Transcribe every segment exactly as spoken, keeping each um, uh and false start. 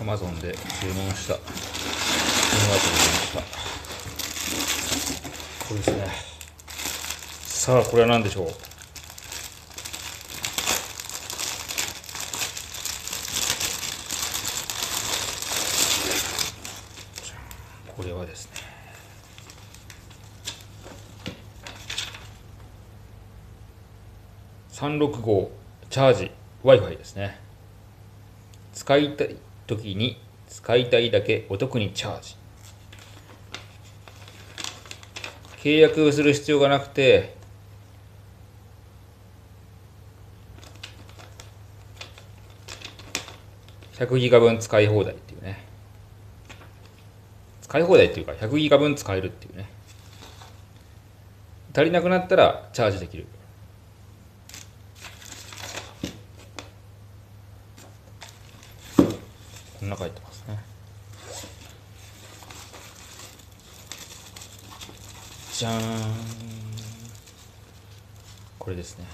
Amazon で注文したものが届きました。これですね。さあこれは何でしょう。これはですね、さんろくごチャージ Wi-Fi ですね。使いたい時に使いたいだけお得にチャージ。契約する必要がなくて、ひゃくギガ分使い放題っていうね。使い放題っていうかひゃくギガ分使えるっていうね。足りなくなったらチャージできる。こんな書いてますね。じゃーん。これですね。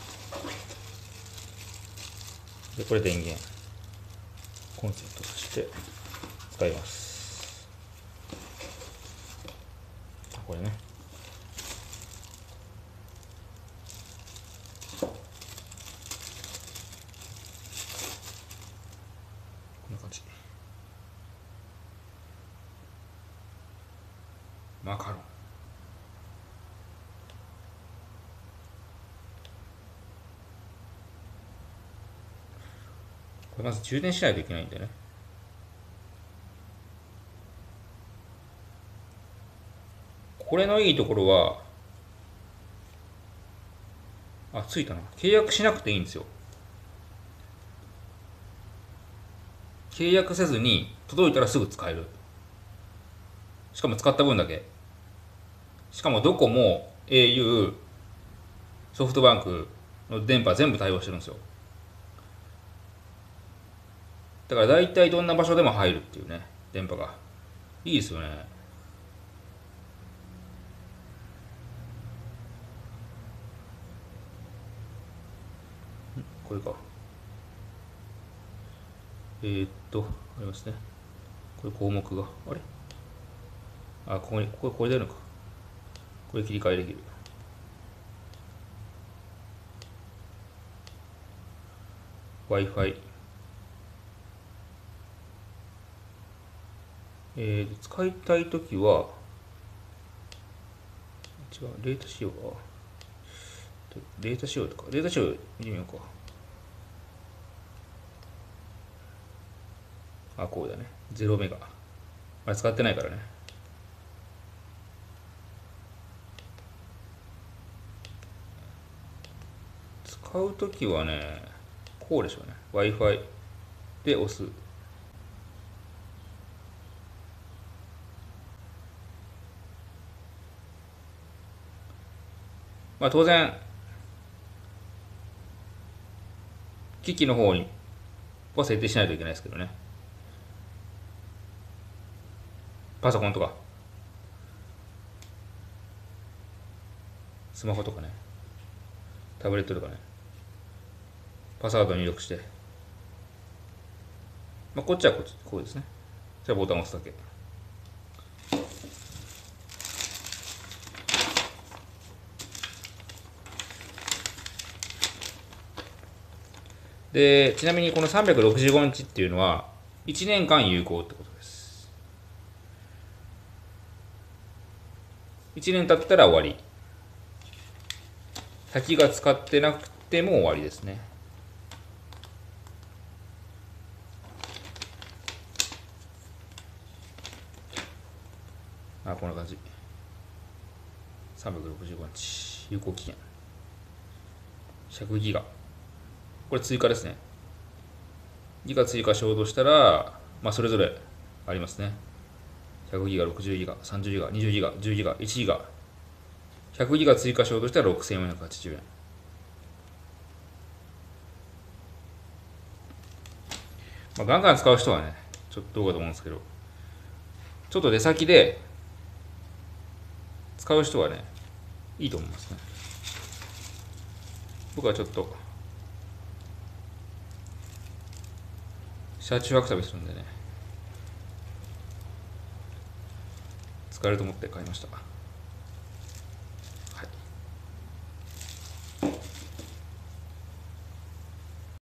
で、これ電源。コンセントとして使います。これね。こんな感じ。マカロン。これまず充電しないといけないんだよね。これのいいところは、あ、ついたな。契約しなくていいんですよ。契約せずに届いたらすぐ使える。しかも使った分だけ。しかもドコモ、au、ソフトバンクの電波全部対応してるんですよ。だから大体どんな場所でも入るっていうね、電波が。いいですよね。これか。えー、っと、ありますね。これ項目が。あれあ、ここに、ここ、これ出るのか。これ切り替えできる。Wi-Fi。えー、使いたいときは、違う、データ仕様は、データ仕様とか、データ仕様見てみようか。あ、こうだね。ゼロメガ。まだ使ってないからね。使うときはね、こうでしょうね。Wi-Fi で押す。まあ当然、機器の方には設定しないといけないですけどね。パソコンとか、スマホとかね、タブレットとかね、パスワード入力して、まあ、こっちはこっち、こうですね。じゃあボタンを押すだけ。で、ちなみにこのさんびゃくろくじゅうごにちっていうのは、いちねんかん有効ってことです。いちねん経ったら終わり。先が使ってなくても終わりですね。あ、こんな感じ。さんびゃくろくじゅうごにち。有効期限。ひゃくギガ。これ追加ですね。ギガ追加しようとしたら、まあそれぞれありますね。ひゃくギガ、ろくじゅうギガ、さんじゅうギガ、にじゅうギガ、じゅうギガ、いちギガ。ひゃくギガ追加しようとしたらろくせんよんひゃくはちじゅうえん。まあ、ガンガン使う人はね、ちょっとどうかと思うんですけど、ちょっと出先で使う人はね、いいと思いますね。僕はちょっと、車中泊旅するんでね、 使えると思って買いました。